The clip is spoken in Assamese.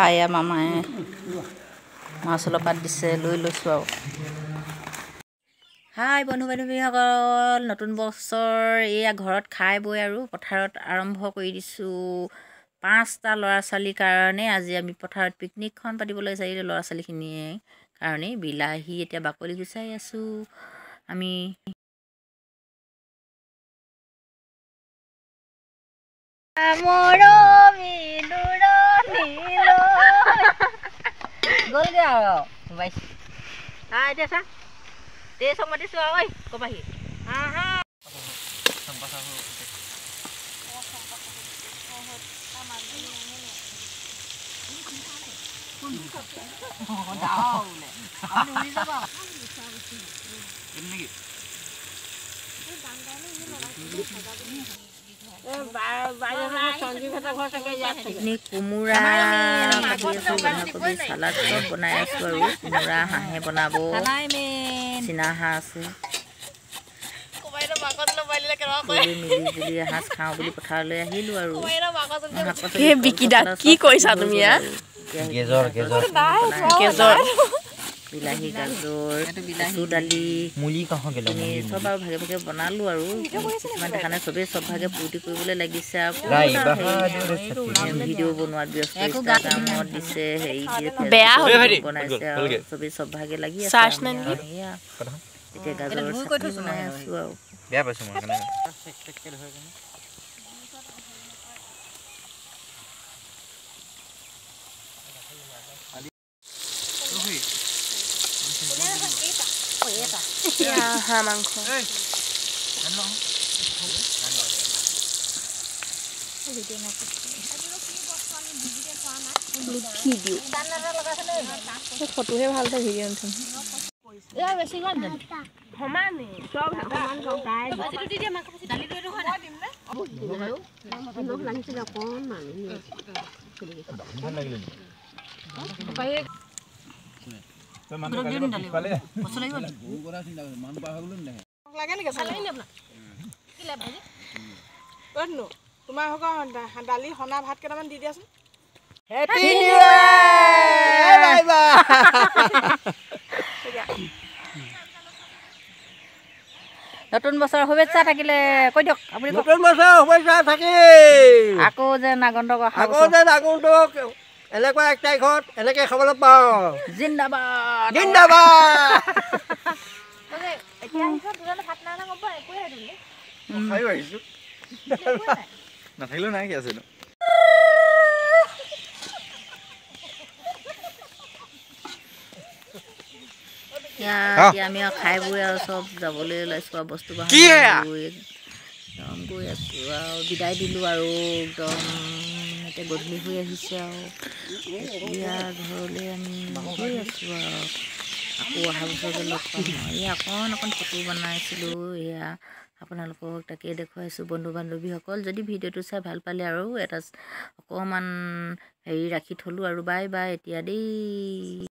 এয়া মামায়ে মাছ অলপ দিছে লৈ লৈছোঁ আৰু হাই বন্ধু বান্ধৱীসকল নতুন বছৰ এয়া ঘৰত খাই বৈ আৰু পথাৰত আৰম্ভ কৰি দিছোঁ 5টা ল'ৰা ছোৱালীৰ কাৰণে আজি আমি পথাৰত পিকনিকখন পাতিবলৈ চাইছিলোঁ ল'ৰা ছোৱালীখিনিয়ে কাৰণে বিলাহী এতিয়া বাকলি গুচাই আছোঁ আমি গ'লগৈ আৰু এতিয়া চা দে চব মাতিছোঁ আৰু ঐ ক'বাহি কোমোৰা বন্ধাকবি চালাড চব বনাই আছোঁ আৰু কোমোৰা হাঁহে বনাব চীনা হাঁহ আছে মিলি এসাঁজ খাওঁ বুলি পথাৰলৈ আহিলোঁ আৰু কি কৰিছা তুমি বিলাহী গাজৰ কচু দালি চব আৰু ভাগে ভাগে বনালোঁ আৰু কিছুমান দেখা নাই চবেই চব ভাগে ফূৰ্তি কৰিবলৈ লাগিছে আৰু ভিডিঅ' বনোৱাত ব্যস্ত ইনষ্টাগ্ৰামত দিছে হেৰি বনাইছে আৰু চবেই চব ভাগে লাগি আছে এতিয়া গাজৰ চাটনি বনাই আছোঁ আৰু বেয়া পাইছোঁ মই হাঁহ মাংস ফটোহে ভাল থাকে ভিডিঅ' নুঠোন তোমাৰ দালি সনা ভাত কেইটামান দি দিয়াচোন নতুন বছৰ শুভেচ্ছা থাকিলে কৈ দিয়ক আপুনি নতুন বছৰ শুভেচ্ছা থাকিল আকৌ যেন আগন্তুক এনেকুৱা 1 তাৰিখত এনেকৈ খাবলৈ পাওঁ জিন্দাবাদ নাথাকিলেও নাই কি আছে এতিয়া আমি আৰু খাই বৈ আৰু চব যাবলৈ ওলাইছোঁ আৰু বস্তু বাহানি একদম গৈ আছোঁ আৰু বিদায় দিলোঁ আৰু একদম এতিয়া গধূলি হৈ আহিছে আৰু এতিয়া ঘৰলৈ আমি গৈ আছোঁ আৰু আকৌ অহা বছৰলৈ লগ পাম এই অকণ ফটো বনাইছিলোঁ এয়া আপোনালোকক তাকে দেখুৱাইছোঁ বন্ধু বান্ধৱীসকল যদি ভিডিঅ'টো চাই ভাল পালে আৰু এটা অকণমান হেৰি ৰাখি থ'লোঁ আৰু বাই বাই এতিয়া দেই